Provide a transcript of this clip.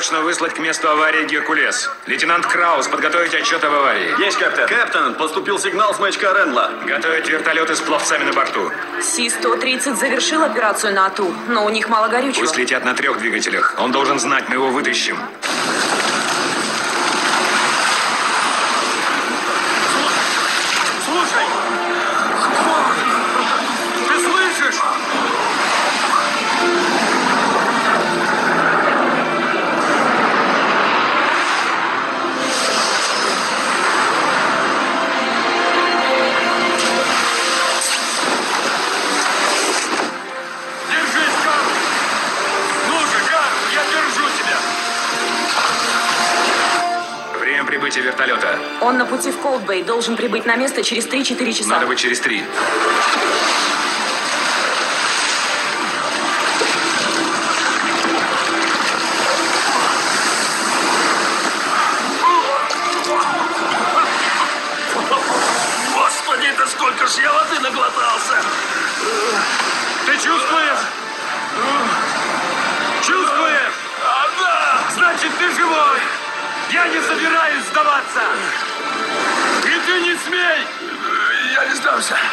срочно выслать к месту аварии Геркулес. Лейтенант Краус, подготовить отчет об аварии. Есть, капитан. Капитан, поступил сигнал с маячка Ренла. Готовить вертолеты с пловцами на борту. Си-130 завершил операцию на АТУ, но у них мало горючего. Пусть летят на 3 двигателях. Он должен знать, мы его вытащим. Слушай! Ты слышишь? Держись, Карл! Ну же, Карл, я держу тебя! Время прибытия вертолета. Он на пути в Колд-Бэй, должен прибыть на место через 3-4 часа. Надо быть через 3. Господи, это сколько ж я воды наглотался! Ты чувствуешь? Чувствуешь? Да! Значит, ты живой! Я не собираюсь сдаваться! И ты не смей! Я не сдамся!